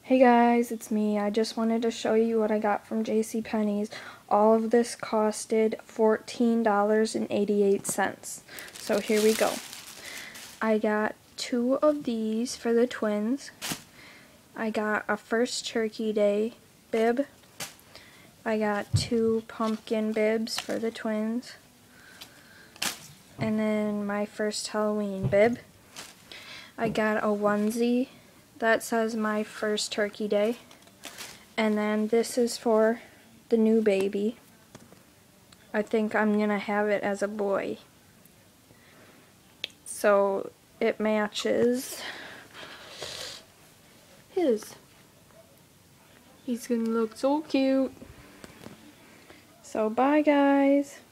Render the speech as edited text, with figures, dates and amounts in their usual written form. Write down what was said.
Hey guys, it's me. I just wanted to show you what I got from JCPenney's. All of this costed $14.88. So here we go. I got 2 of these for the twins. I got a first turkey day bib. I got 2 pumpkin bibs for the twins. And then my first Halloween bib. I got a onesie that says my first turkey day. And then this is for the new baby. I think I'm gonna have it as a boy. So it matches his. He's gonna look so cute. So bye guys.